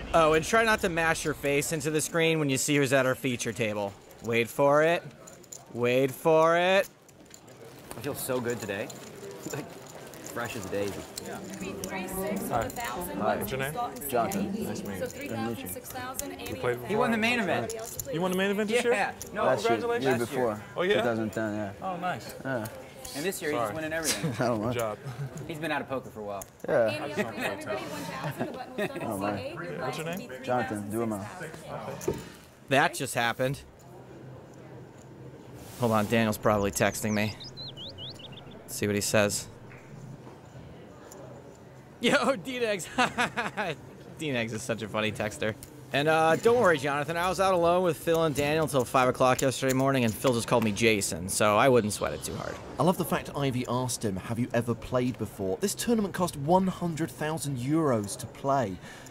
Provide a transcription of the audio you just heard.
Oh, and try not to mash your face into the screen when you see who's at our feature table. Wait for it. Wait for it. I feel so good today. Like, fresh as a daisy. Yeah. 336 with 1,000. Hi. What's your name? Jonathan. Nice to meet you. So 3,000, 6,000, and He won the main event. You won the main event this year? Yeah. No, Last congratulations. year before. Oh, yeah? 2010, yeah. Oh, nice. Yeah. And this year he's just winning everything. I don't know. Good job. He's been out of poker for a while. Yeah. Andy, please, everybody, 1,000. The button was done Oh, at my. CA. Your What's your prize name? would be Jonathan Duhamel. 6,000. That just happened. Hold on, Daniel's probably texting me. Let's see what he says. Yo, D-Negs. D-Negs is such a funny texter. And don't worry, Jonathan. I was out alone with Phil and Daniel until 5 o'clock yesterday morning, and Phil just called me Jason, so I wouldn't sweat it too hard. I love the fact Ivey asked him, have you ever played before? This tournament cost 100,000 euros to play.